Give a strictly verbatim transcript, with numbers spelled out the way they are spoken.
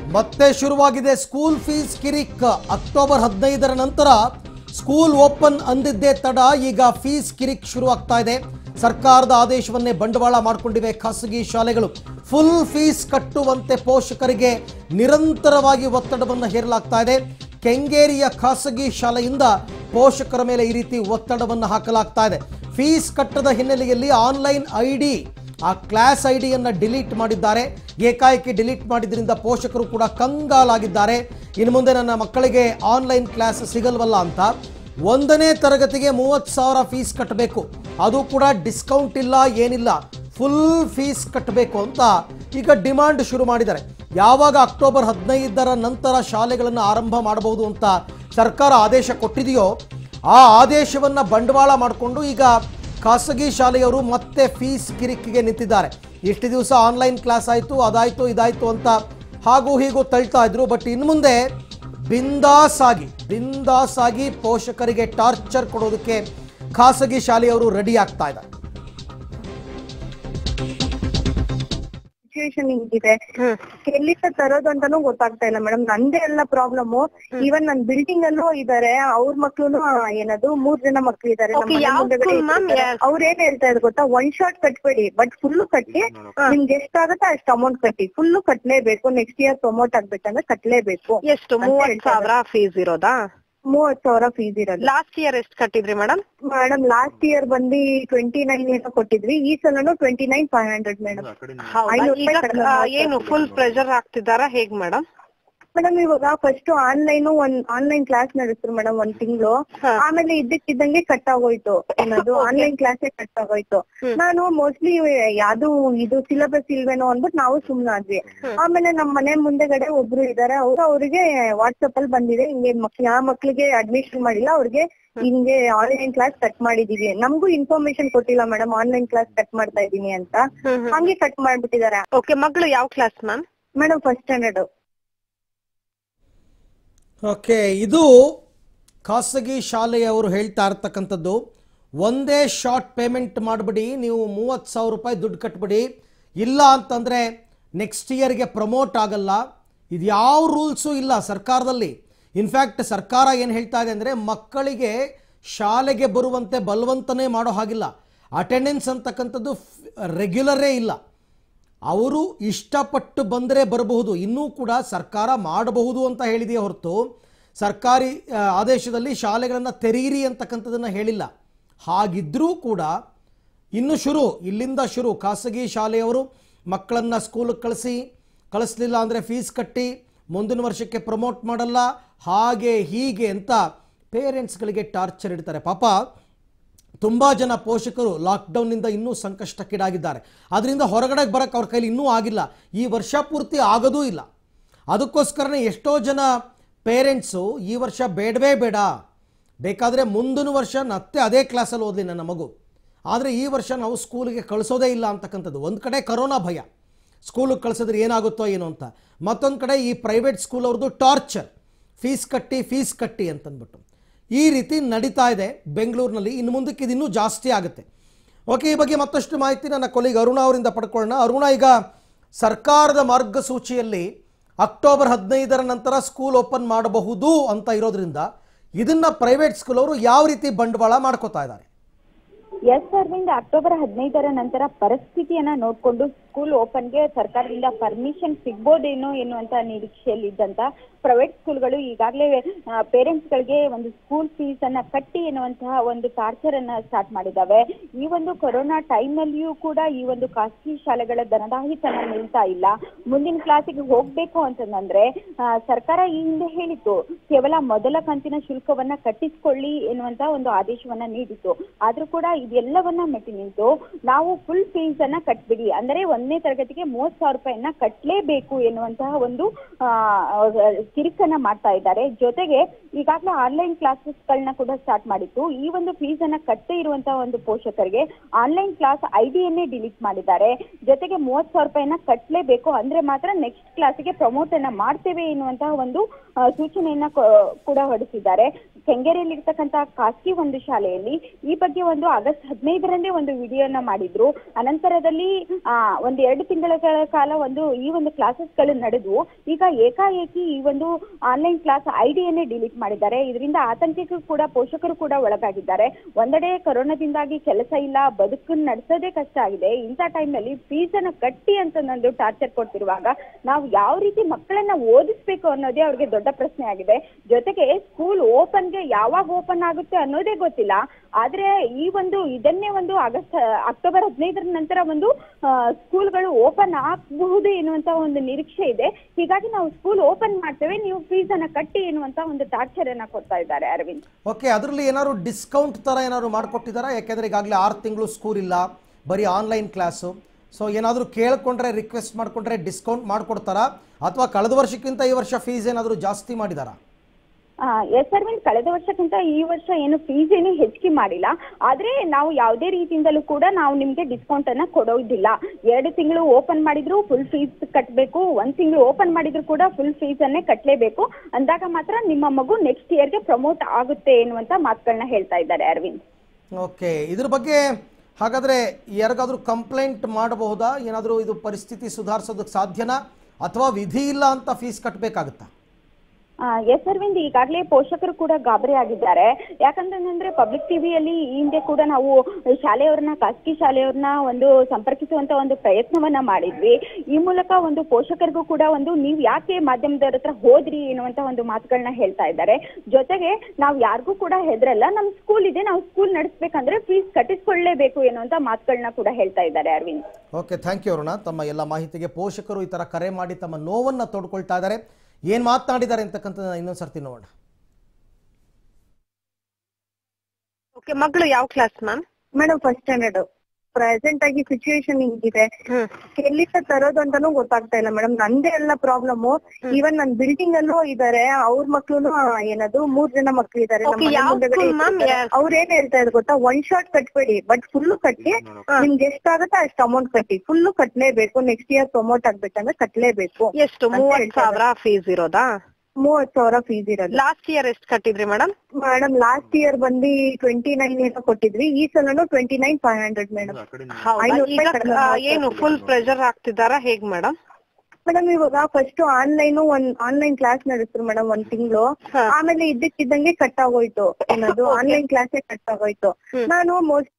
ಮತ್ತೆ ಶುರುವಾಗಿದೆ school fees ಕಿರಿಕ್. October ಹದಿನೈದರ ನಂತರ ಸ್ಕೂಲ್ ಓಪನ್ ಅಂದಿದ್ದೇ ತಡ, ಈಗ ಫೀಸ್ ಕಿರಿಕ್ ಶುರುವಾಗ್ತಾ ಇದೆ. ಸರ್ಕಾರದ ಆದೇಶವನ್ನೇ ಬಂಡವಾಳ ಮಾಡಿಕೊಂಡಿವೆ ಖಾಸಗಿ ಶಾಲೆಗಳು. ಫುಲ್ ಫೀಸ್ ಕಟ್ಟುವಂತೆ ಪೋಷಕರಿಗೆ ನಿರಂತರವಾಗಿ ಒತ್ತಡವನ್ನು ಹೇರಲಾಗ್ತಾ ಇದೆ. ಕೆಂಗೇರಿಯ ಖಾಸಗಿ ಶಾಲೆಯಿಂದ ಪೋಷಕರ ಮೇಲೆ ಈ ರೀತಿ ಒತ್ತಡವನ್ನು ಹಾಕಲಾಗ್ತಾ ಇದೆ. ಫೀಸ್ ಕಟ್ಟದ ಹಿನ್ನೆಲೆಯಲ್ಲಿ ಆನ್ಲೈನ್ ಐ ಡಿ, ಆ ಕ್ಲಾಸ್ ಐ ಡಿಯನ್ನು ಡಿಲೀಟ್ ಮಾಡಿದ್ದಾರೆ. ಏಕಾಏಕಿ ಡಿಲೀಟ್ ಮಾಡಿದ್ರಿಂದ ಪೋಷಕರು ಕೂಡ ಕಂಗಾಲಾಗಿದ್ದಾರೆ. ಇನ್ನು ಮುಂದೆ ನನ್ನ ಮಕ್ಕಳಿಗೆ ಆನ್ಲೈನ್ ಕ್ಲಾಸ್ ಸಿಗಲ್ವಲ್ಲ ಅಂತ ಒಂದನೇ ತರಗತಿಗೆ ಮೂವತ್ತು ಸಾವಿರ ಫೀಸ್ ಕಟ್ಟಬೇಕು, ಅದು ಕೂಡ ಡಿಸ್ಕೌಂಟ್ ಇಲ್ಲ, ಏನಿಲ್ಲ, ಫುಲ್ ಫೀಸ್ ಕಟ್ಟಬೇಕು ಅಂತ ಈಗ ಡಿಮಾಂಡ್ ಶುರು ಮಾಡಿದ್ದಾರೆ. ಯಾವಾಗ ಅಕ್ಟೋಬರ್ ಹದಿನೈದರ ನಂತರ ಶಾಲೆಗಳನ್ನು ಆರಂಭ ಮಾಡಬಹುದು ಅಂತ ಸರ್ಕಾರ ಆದೇಶ ಕೊಟ್ಟಿದೆಯೋ, ಆ ಆದೇಶವನ್ನು ಬಂಡವಾಳ ಮಾಡಿಕೊಂಡು ಈಗ ಖಾಸಗಿ ಶಾಲೆಯವರು ಮತ್ತೆ ಫೀಸ್ ಕಿರಿಕಿಗೆ ನಿಂತಿದ್ದಾರೆ. ಇಷ್ಟು ದಿವಸ ಆನ್ಲೈನ್ ಕ್ಲಾಸ್ ಆಯಿತು, ಅದಾಯಿತು, ಇದಾಯಿತು ಅಂತ ಹಾಗೂ ಹೀಗೂ ತಳ್ತಾ ಇದ್ರು. ಬಟ್ ಇನ್ನು ಮುಂದೆ ಬಿಂದಾಸ್ ಆಗಿ ಬಿಂದಾಸ್ ಆಗಿ ಪೋಷಕರಿಗೆ ಟಾರ್ಚರ್ ಕೊಡೋದಕ್ಕೆ ಖಾಸಗಿ ಶಾಲೆಯವರು ರೆಡಿ ಆಗ್ತಾ ಇದ್ದಾರೆ. ಇದೆ ಎಲ್ಲಿಂದ ತರೋದು ಅಂತಾನು ಗೊತ್ತಾಗ್ತಾ ಇಲ್ಲ ಮೇಡಮ್. ನಂದೇ ಎಲ್ಲ ಪ್ರಾಬ್ಲಮ್. ಈವನ್ ನನ್ ಬಿಲ್ಡಿಂಗ್ ಅಲ್ಲೂ ಇದಾರೆ, ಅವ್ರ ಮಕ್ಳು ಏನದು ಮೂರ್ ಜನ ಮಕ್ಳು ಇದಾರೆ. ಅವ್ರ ಏನ್ ಹೇಳ್ತಾ ಇದ್ರು ಗೊತ್ತಾ, ಒನ್ ಶಾಟ್ ಕಟ್ಬೇಡಿ, ಬಟ್ ಫುಲ್ ಕಟ್ಟಿ, ನಿಮ್ಗೆ ಎಷ್ಟಾಗತ್ತೆ ಅಷ್ಟು ಅಮೌಂಟ್ ಕಟ್ಟಿ, ಫುಲ್ ಕಟ್ಲೇಬೇಕು. ನೆಕ್ಸ್ಟ್ ಇಯರ್ ಪ್ರಮೋಟ್ ಆಗ್ಬೇಕಂದ್ರೆ ಕಟ್ಲೇಬೇಕು. ಎಷ್ಟು ಮೂವತ್ ಸಾವಿರ ಫೀಸ್ ಇರೋದಾ? ಮೂವತ್ ಸಾವಿರ ಫೀಸ್ ಇರೋದು. ಲಾಸ್ಟ್ ಇಯರ್ ಎಷ್ಟು ಕಟ್ಟಿದ್ರಿ ಮೇಡಮ್? ಮೇಡಮ್ ಲಾಸ್ಟ್ ಇಯರ್ ಬಂದು ಟ್ವೆಂಟಿ ನೈನ್ ಏನೋ ಕೊಟ್ಟಿದ್ವಿ, ಈ ಸಲನು twenty nine five hundred madam. ಏನು ಫುಲ್ ಪ್ರೆಷರ್ ಆಗ್ತಿದಾರಾ ಹೇಗ್ ಮೇಡಮ್? ಮೇಡಮ್ ಇವಾಗ ಫಸ್ಟ್ ಆನ್ಲೈನ್ ಒಂದ್ ಆನ್ಲೈನ್ ಕ್ಲಾಸ್ ನಡೆಸಿದ್ರು ಮೇಡಮ್ ಒಂದ್ ತಿಂಗಳು. ಆಮೇಲೆ ಇದ್ದಕ್ಕಿದ್ದಂಗೆ ಕಟ್ ಆಗೋಯ್ತು, ಏನದು ಆನ್ಲೈನ್ ಕ್ಲಾಸೇ ಕಟ್ ಆಗೋಯ್ತು. ನಾನು ಮೋಸ್ಟ್ಲಿ ಯಾವ್ದು ಇದು ಸಿಲೆಬಸ್ ಇಲ್ವೇನೋ ಅಂದ್ಬಿಟ್ಟು ನಾವು ಸುಮ್ನಾದ್ವಿ. ಆಮೇಲೆ ನಮ್ ಮನೆ ಮುಂದೆಗಡೆ ಒಬ್ರು ಇದಾರೆ, ಅವ್ರು ಅವ್ರಿಗೆ ವಾಟ್ಸಪ್ ಅಲ್ಲಿ ಬಂದಿದೆ, ಹಿಂಗೆ ಮಕ್ಳು ಯಾವ ಮಕ್ಳಿಗೆ ಅಡ್ಮಿಷನ್ ಮಾಡಿಲ್ಲ ಅವ್ರಿಗೆ ಹಿಂಗೆ ಆನ್ಲೈನ್ ಕ್ಲಾಸ್ ಕಟ್ ಮಾಡಿದೀವಿ. ನಮಗೂ ಇನ್ಫಾರ್ಮೇಶನ್ ಕೊಟ್ಟಿಲ್ಲ ಮೇಡಮ್, ಆನ್ಲೈನ್ ಕ್ಲಾಸ್ ಕಟ್ ಮಾಡ್ತಾ ಇದೀನಿ ಅಂತ. ಹಂಗೆ ಕಟ್ ಮಾಡ್ಬಿಟ್ಟಿದ್ದಾರೆ. ಓಕೆ, ಮಗಳು ಯಾವ class ma'am? Madam first standard. Okay, ಇದು ಖಾಸಗಿ ಶಾಲೆಯವರು ಹೇಳ್ತಾ ಇರ್ತಕ್ಕಂಥದ್ದು. ಒಂದೇ ಶಾರ್ಟ್ ಪೇಮೆಂಟ್ ಮಾಡಿಬಿಡಿ, ನೀವು ಮೂವತ್ತು ಸಾವಿರ ರೂಪಾಯಿ ದುಡ್ಡು ಕಟ್ಬಿಡಿ, ಇಲ್ಲ ಅಂತಂದರೆ ನೆಕ್ಸ್ಟ್ ಇಯರ್ಗೆ ಪ್ರಮೋಟ್ ಆಗಲ್ಲ. ಇದು ಯಾವ ರೂಲ್ಸು ಇಲ್ಲ ಸರ್ಕಾರದಲ್ಲಿ. ಇನ್ಫ್ಯಾಕ್ಟ್ ಸರ್ಕಾರ ಏನು ಹೇಳ್ತಾ ಇದೆ ಅಂದರೆ, ಮಕ್ಕಳಿಗೆ ಶಾಲೆಗೆ ಬರುವಂತೆ ಬಲವಂತನೇ ಮಾಡೋ ಹಾಗಿಲ್ಲ. ಅಟೆಂಡೆನ್ಸ್ ಅಂತಕ್ಕಂಥದ್ದು ರೆಗ್ಯುಲರೇ ಇಲ್ಲ. ಅವರು ಇಷ್ಟಪಟ್ಟು ಬಂದರೆ ಬರಬಹುದು, ಇನ್ನೂ ಕೂಡ ಸರ್ಕಾರ ಮಾಡಬಹುದು ಅಂತ ಹೇಳಿದೆಯೇ ಹೊರತು ಸರ್ಕಾರಿ ಆದೇಶದಲ್ಲಿ ಶಾಲೆಗಳನ್ನು ತೆರೀರಿ ಅಂತಕ್ಕಂಥದ್ದನ್ನು ಹೇಳಿಲ್ಲ. ಹಾಗಿದ್ದರೂ ಕೂಡ ಇನ್ನು ಶುರು, ಇಲ್ಲಿಂದ ಶುರು. ಖಾಸಗಿ ಶಾಲೆಯವರು ಮಕ್ಕಳನ್ನು ಸ್ಕೂಲಿಗೆ ಕಳಿಸಿ, ಕಳಿಸ್ಲಿಲ್ಲ ಅಂದರೆ ಫೀಸ್ ಕಟ್ಟಿ, ಮುಂದಿನ ವರ್ಷಕ್ಕೆ ಪ್ರಮೋಟ್ ಮಾಡಲ್ಲ, ಹಾಗೆ ಹೀಗೆ ಅಂತ ಪೇರೆಂಟ್ಸ್ಗಳಿಗೆ ಟಾರ್ಚರ್ ಇಡ್ತಾರೆ. ಪಾಪ ತುಂಬ ಜನ ಪೋಷಕರು ಲಾಕ್ಡೌನ್ನಿಂದ ಇನ್ನೂ ಸಂಕಷ್ಟಕ್ಕೀಡಾಗಿದ್ದಾರೆ. ಅದರಿಂದ ಹೊರಗಡೆ ಬರೋಕ್ಕೆ ಅವ್ರ ಕೈಲಿ ಇನ್ನೂ ಆಗಿಲ್ಲ, ಈ ವರ್ಷ ಪೂರ್ತಿ ಆಗೋದೂ ಇಲ್ಲ. ಅದಕ್ಕೋಸ್ಕರನೇ ಎಷ್ಟೋ ಜನ ಪೇರೆಂಟ್ಸು ಈ ವರ್ಷ ಬೇಡವೇ ಬೇಡ, ಬೇಕಾದರೆ ಮುಂದಿನ ವರ್ಷ ಮತ್ತೆ ಅದೇ ಕ್ಲಾಸಲ್ಲಿ ಓದಲಿ ನನ್ನ ಮಗು, ಆದರೆ ಈ ವರ್ಷ ನಾವು ಸ್ಕೂಲಿಗೆ ಕಳಿಸೋದೇ ಇಲ್ಲ ಅಂತಕ್ಕಂಥದ್ದು. ಒಂದು ಕಡೆ ಕರೋನಾ ಭಯ, ಸ್ಕೂಲಿಗೆ ಕಳಿಸಿದ್ರೆ ಏನಾಗುತ್ತೋ ಏನೋ ಅಂತ. ಮತ್ತೊಂದು ಕಡೆ ಈ ಪ್ರೈವೇಟ್ ಸ್ಕೂಲ್ ಅವ್ರದ್ದು ಟಾರ್ಚರ್, ಫೀಸ್ ಕಟ್ಟಿ ಫೀಸ್ ಕಟ್ಟಿ ಅಂತಂದ್ಬಿಟ್ಟು ಈ ರೀತಿ ನಡೀತಾ ಇದೆ ಬೆಂಗಳೂರಿನಲ್ಲಿ. ಇನ್ನು ಮುಂದಕ್ಕೆ ಇದು ಇನ್ನೂ ಜಾಸ್ತಿ ಆಗುತ್ತೆ. ಓಕೆ, ಈ ಬಗ್ಗೆ ಮತ್ತಷ್ಟು ಮಾಹಿತಿ ನನ್ನ ಕೊಲೀಗ್ ಅರುಣ ಅವರಿಂದ ಪಡ್ಕೊಳ್ಳೋಣ. ಅರುಣ, ಈಗ ಸರ್ಕಾರದ ಮಾರ್ಗಸೂಚಿಯಲ್ಲಿ ಅಕ್ಟೋಬರ್ ಹದಿನೈದರ ನಂತರ ಸ್ಕೂಲ್ ಓಪನ್ ಮಾಡಬಹುದು ಅಂತ ಇರೋದ್ರಿಂದ ಇದನ್ನು ಪ್ರೈವೇಟ್ ಸ್ಕೂಲ್ ಅವರು ಯಾವ ರೀತಿ ಬಂಡವಾಳ ಮಾಡ್ಕೋತಾ ಇದ್ದಾರೆ? ಎಸ್ ಅರವಿಂದ್, ಅಕ್ಟೋಬರ್ ಹದಿನೈದರ ನಂತರ ಪರಿಸ್ಥಿತಿಯನ್ನ ನೋಡ್ಕೊಂಡು ಸ್ಕೂಲ್ ಓಪನ್ಗೆ ಸರ್ಕಾರದಿಂದ ಪರ್ಮಿಷನ್ ಸಿಗ್ಬೋದೇನೋ ಎನ್ನುವಂತ ನಿರೀಕ್ಷೆಯಲ್ಲಿದ್ದಂತ ಪ್ರೈವೇಟ್ ಸ್ಕೂಲ್ಗಳು ಈಗಾಗಲೇ ಪೇರೆಂಟ್ಸ್ ಗಳಿಗೆ ಒಂದು ಸ್ಕೂಲ್ ಫೀಸ್ ಅನ್ನ ಕಟ್ಟಿ ಎನ್ನುವಂತಹ ಒಂದು ಟಾರ್ಚರ್ ಅನ್ನ ಸ್ಟಾರ್ಟ್ ಮಾಡಿದ್ದಾವೆ. ಈ ಒಂದು ಕೊರೋನಾ ಟೈಮ್ ನಲ್ಲಿಯೂ ಕೂಡ ಈ ಒಂದು ಖಾಸಗಿ ಶಾಲೆಗಳ ಧನದಾಹಿತನ ನಿಲ್ತಾ ಇಲ್ಲ. ಮುಂದಿನ ಕ್ಲಾಸಿಗೆ ಹೋಗ್ಬೇಕು ಅಂತಂದ್ರೆ ಸರ್ಕಾರ ಈ ಹಿಂದೆ ಹೇಳಿತ್ತು, ಕೇವಲ ಮೊದಲ ಕಂತಿನ ಶುಲ್ಕವನ್ನ ಕಟ್ಟಿಸಿಕೊಳ್ಳಿ ಎನ್ನುವಂತ ಒಂದು ಆದೇಶವನ್ನ ನೀಡಿತ್ತು. ಆದ್ರೂ ಕೂಡ ಇದೆಲ್ಲವನ್ನ ಮೆಟ್ಟಿ ನಿಂತು ನಾವು ಫುಲ್ ಫೀಸ್ ಅನ್ನ ಕಟ್ಬಿಡಿ, ಅಂದ್ರೆ ಒಂದನೇ ತರಗತಿಗೆ ಮೂವತ್ ಸಾವಿರ ರೂಪಾಯಿಯನ್ನ ಕಟ್ಲೇಬೇಕು ಎನ್ನುವಂತಹ ಒಂದು ಕಿರಿಕನ್ನ ಮಾಡ್ತಾ ಇದ್ದಾರೆ. ಜೊತೆಗೆ ಈಗಾಗಲೇ ಆನ್ಲೈನ್ ಕ್ಲಾಸಸ್ ಗಳನ್ನ ಕೂಡ ಸ್ಟಾರ್ಟ್ ಮಾಡಿತ್ತು. ಈ ಒಂದು ಫೀಸ್ ಅನ್ನ ಕಟ್ಟೇ ಇರುವಂತಹ ಒಂದು ಪೋಷಕರಿಗೆ ಆನ್ಲೈನ್ ಕ್ಲಾಸ್ ಐಡಿಯನ್ನೇ ಡಿಲೀಟ್ ಮಾಡಿದ್ದಾರೆ. ಜೊತೆಗೆ ಮೂವತ್ ಸಾವಿರ ರೂಪಾಯಿನ ಕಟ್ಲೇಬೇಕು, ಅಂದ್ರೆ ಮಾತ್ರ ನೆಕ್ಸ್ಟ್ ಕ್ಲಾಸಿಗೆ ಪ್ರಮೋಟ್ ಅನ್ನ ಮಾಡ್ತೇವೆ ಎನ್ನುವಂತಹ ಒಂದು ಸೂಚನೆಯನ್ನ ಕೂಡ ಹೊರಡಿಸಿದ್ದಾರೆ. ಕೆಂಗೇರಿಯಲ್ಲಿ ಇರ್ತಕ್ಕಂತ ಖಾಸಗಿ ಒಂದು ಶಾಲೆಯಲ್ಲಿ ಈ ಬಗ್ಗೆ ಒಂದು ಆಗಸ್ಟ್ ಹದಿನೈದರಂದೇ ಒಂದು ವಿಡಿಯೋನ ಮಾಡಿದ್ರು. ಅನಂತರದಲ್ಲಿ ಆ ಒಂದು ಎರಡು ತಿಂಗಳ ಕಾಲ ಒಂದು ಈ ಒಂದು ಕ್ಲಾಸಸ್ ಗಳು ನಡೆದು ಈಗ ಏಕಾಏಕಿ ಈ ಒಂದು ಆನ್ಲೈನ್ ಕ್ಲಾಸ್ ಐಡಿಯನ್ನೇ ಡಿಲೀಟ್ ಮಾಡಿದ್ದಾರೆ. ಇದರಿಂದ ಆತಂಕಕ್ಕೂ ಕೂಡ ಪೋಷಕರು ಕೂಡ ಒಳಗಾಗಿದ್ದಾರೆ. ಒಂದೆಡೆ ಕೊರೋನಾದಿಂದಾಗಿ ಕೆಲಸ ಇಲ್ಲ, ಬದುಕನ್ನು ನಡೆಸೋದೇ ಕಷ್ಟ ಆಗಿದೆ. ಇಂಥ ಟೈಮ್ ನಲ್ಲಿ ಫೀಸ್ ಅನ್ನು ಕಟ್ಟಿ ಅಂತ ನಂದು ಟಾರ್ಚರ್ ಕೊಡ್ತಿರುವಾಗ ನಾವು ಯಾವ ರೀತಿ ಮಕ್ಕಳನ್ನ ಓದಿಸ್ಬೇಕು ಅನ್ನೋದೇ ಅವ್ರಿಗೆ ದೊಡ್ಡ ಪ್ರಶ್ನೆ ಆಗಿದೆ. ಜೊತೆಗೆ ಸ್ಕೂಲ್ ಓಪನ್ಗೆ ಯಾವಾಗ ಓಪನ್ ಆಗುತ್ತೆ ಅನ್ನೋದೇ ಗೊತ್ತಿಲ್ಲ. ಆದ್ರೆ ಈ ಒಂದು ಇದನ್ನೇ ಒಂದು ಆಗಸ್ಟ್ ಅಕ್ಟೋಬರ್ ಹದಿನೈದರ ನಂತರ ಒಂದು ಸ್ಕೂಲ್ಗಳು ಓಪನ್ ಆಗಬಹುದು ಎನ್ನುವಂತ ಒಂದು ನಿರೀಕ್ಷೆ ಇದೆ. ಹೀಗಾಗಿ ನಾವು ಸ್ಕೂಲ್ ಓಪನ್ ಮಾಡ್ತೇವೆ, ನೀವು ಫೀಸ್ ಅನ್ನ ಕಟ್ಟಿ ಎನ್ನುವಂತ ಒಂದು ಟಾರ್ಚರ್ ಅನ್ನ ಕೊಡ್ತಾ ಇದ್ದಾರೆ ಅರವಿಂದ್. ಓಕೆ, ಅದರಲ್ಲಿ ಏನಾದ್ರು ಡಿಸ್ಕೌಂಟ್ ತರ ಏನಾದ್ರು ಮಾಡ್ಕೊಟ್ಟಿದ್ದಾರಾ? ಯಾಕೆಂದ್ರೆ ಈಗಾಗಲೇ ಆರು ತಿಂಗಳು ಸ್ಕೂಲ್ ಇಲ್ಲ, ಬರೀ ಆನ್ಲೈನ್ ಕ್ಲಾಸು. ಸೊ ಏನಾದರೂ ಕೇಳ್ಕೊಂಡ್ರೆ, ರಿಕ್ವೆಸ್ಟ್ ಮಾಡ್ಕೊಂಡ್ರೆ ಡಿಸ್ಕೌಂಟ್ ಮಾಡ್ಕೊಡ್ತಾರಾ ಅಥವಾ ಕಳೆದ ವರ್ಷಕ್ಕಿಂತ ಈ ವರ್ಷ ಫೀಸ್ ಏನಾದರೂ ಜಾಸ್ತಿ ಮಾಡಿದಾರಾ? ಎಸ್ ಅರವಿಂದ್, ಕಳೆದ ವರ್ಷಕ್ಕಿಂತ ಈ ವರ್ಷ ಏನು ಫೀಸ್ ಏನು ಹೆಚ್ಚಿಗೆ ಮಾಡಿಲ್ಲ. ಆದ್ರೆ ನಾವು ಯಾವುದೇ ರೀತಿಯಿಂದಲೂ ಕೂಡ ನಾವು ನಿಮ್ಗೆ ಡಿಸ್ಕೌಂಟ್ ಅನ್ನ ಕೊಡೋದಿಲ್ಲ. ಎರಡು ತಿಂಗಳು ಓಪನ್ ಮಾಡಿದ್ರು ಫುಲ್ ಫೀಸ್ ಕಟ್ಟಬೇಕು, ಒಂದ್ ತಿಂಗಳು ಓಪನ್ ಮಾಡಿದ್ರು ಕೂಡ ಫುಲ್ ಫೀಸ್ ಅನ್ನೇ ಕಟ್ಟಲೇಬೇಕು. ಅಂದಾಗ ಮಾತ್ರ ನಿಮ್ಮ ಮಗು ನೆಕ್ಸ್ಟ್ ಇಯರ್ಗೆ ಪ್ರಮೋಟ್ ಆಗುತ್ತೆ ಎನ್ನುವಂತ ಮಾತುಗಳನ್ನ ಹೇಳ್ತಾ ಇದ್ದಾರೆ ಅರವಿಂದ್. ಓಕೆ, ಇದ್ರ ಬಗ್ಗೆ ಹಾಗಾದ್ರೆ ಯಾರಿಗಾದ್ರೂ ಕಂಪ್ಲೇಂಟ್ ಮಾಡಬಹುದಾ? ಏನಾದರೂ ಇದು ಪರಿಸ್ಥಿತಿ ಸುಧಾರಿಸೋದಕ್ಕೆ ಸಾಧ್ಯನಾ ಅಥವಾ ವಿಧಿ ಇಲ್ಲ ಅಂತ ಫೀಸ್ ಕಟ್ಟಬೇಕಾಗುತ್ತಾ? ಎಸ್ ಅರವಿಂದ್, ಈಗಾಗಲೇ ಪೋಷಕರು ಕೂಡ ಗಾಬರಿ ಆಗಿದ್ದಾರೆ. ಯಾಕಂತಂದ್ರೆ ಪಬ್ಲಿಕ್ ಟಿವಿಯಲ್ಲಿ ಈ ಹಿಂದೆ ಕೂಡ ನಾವು ಶಾಲೆಯವ್ರನ್ನ, ಖಾಸಗಿ ಶಾಲೆಯವ್ರನ್ನ ಒಂದು ಸಂಪರ್ಕಿಸುವಂತ ಒಂದು ಪ್ರಯತ್ನವನ್ನ ಮಾಡಿದ್ವಿ. ಈ ಮೂಲಕ ಒಂದು ಪೋಷಕರಿಗೂ ಕೂಡ ಒಂದು ನೀವು ಯಾಕೆ ಮಾಧ್ಯಮದವ್ರ ಹತ್ರ ಹೋದ್ರಿ ಎನ್ನುವಂತ ಒಂದು ಮಾತುಗಳನ್ನ ಹೇಳ್ತಾ ಇದ್ದಾರೆ. ಜೊತೆಗೆ ನಾವು ಯಾರಿಗೂ ಕೂಡ ಹೆದರಲ್ಲ, ನಮ್ ಸ್ಕೂಲ್ ಇದೆ, ನಾವು ಸ್ಕೂಲ್ ನಡೆಸಬೇಕಂದ್ರೆ ಫೀಸ್ ಕಟ್ಟಿಸ್ಕೊಳ್ಳೇಬೇಕು ಎನ್ನುವಂತ ಮಾತುಗಳನ್ನ ಕೂಡ ಹೇಳ್ತಾ ಇದ್ದಾರೆ Arvind. Okay, thank you Aruna, ತಮ್ಮ ಎಲ್ಲ ಮಾಹಿತಿಗೆ. ಪೋಷಕರು ಈ ತರ ಕರೆ ಮಾಡಿ ತಮ್ಮ ನೋವನ್ನ ತೋಡ್ಕೊಳ್ತಾ ಇದ್ದಾರೆ. ಏನ್ ಮಾತನಾಡಿದ್ದಾರೆ ಅಂತಕ್ಕಂಥ ಇನ್ನೊಂದು ಸರ್ತಿ ನೋಡೋಣ. ಓಕೆ, ಮಗಳು ಯಾವ class ma'am? Madam first standard. Present ಆಗಿ ಸಿಚುವೇಶನ್ ಹಿಂಗಿದೆ, ಎಲ್ಲಿಂದ ತರೋದು ಅಂತಾನು ಗೊತ್ತಾಗ್ತಾ ಇಲ್ಲ ಮೇಡಮ್. ನಂದೇ ಎಲ್ಲ ಪ್ರಾಬ್ಲಮ್. ಈವನ್ ನನ್ ಬಿಲ್ಡಿಂಗ್ ಅಲ್ಲೂ ಇದಾರೆ, ಅವ್ರ ಮಕ್ಳು ಏನದು ಮೂರ್ ಜನ ಮಕ್ಳು ಇದಾರೆ. ಅವ್ರ ಏನ್ ಹೇಳ್ತಾ ಇದ್ರು ಗೊತ್ತಾ, ಒನ್ ಶಾಟ್ ಕಟ್ಬೇಡಿ, ಬಟ್ ಫುಲ್ ಕಟ್ಟಿ, ನಿಮ್ಗೆ ಎಷ್ಟಾಗತ್ತೆ ಅಷ್ಟು ಅಮೌಂಟ್ ಕಟ್ಟಿ, ಫುಲ್ ಕಟ್ಲೇಬೇಕು, ನೆಕ್ಸ್ಟ್ ಇಯರ್ ಪ್ರಮೋಟ್ ಆಗ್ಬೇಕಂದ್ರೆ ಕಟ್ಲೇಬೇಕು. ಎಷ್ಟು ಮೂವತ್ ಸಾವಿರ ಫೀಸ್ ಇರೋದಾ? ಮೂವತ್ ಸಾವಿರ ಫೀಸ್ ಇರೋದು. ಲಾಸ್ಟ್ ಇಯರ್ ಎಷ್ಟು ಕಟ್ಟಿದ್ರಿ ಮೇಡಮ್? ಮೇಡಮ್ ಲಾಸ್ಟ್ ಇಯರ್ ಬಂದು ಟ್ವೆಂಟಿ ನೈನ್ ಏನೋ ಕೊಟ್ಟಿದ್ವಿ, ಈ ಸಲನು twenty nine five hundred madam. ಏನು ಫುಲ್ ಪ್ರೆಷರ್ ಆಗ್ತಿದಾರಾ ಹೇಗ್ ಮೇಡಮ್? ಮೇಡಮ್ ಇವಾಗ ಫಸ್ಟ್ ಆನ್ಲೈನ್ ಒಂದ್ ಆನ್ಲೈನ್ ಕ್ಲಾಸ್ ನಡೆಸಿದ್ರು ಮೇಡಮ್ ಒಂದ್ ತಿಂಗಳು. ಆಮೇಲೆ ಇದ್ದಕ್ಕಿದ್ದಂಗೆ ಕಟ್ ಆಗೋಯ್ತು, ಏನದು ಆನ್ಲೈನ್ ಕ್ಲಾಸೇ ಕಟ್ ಆಗೋಯ್ತು. ನಾನು ಮೋಸ್ಟ್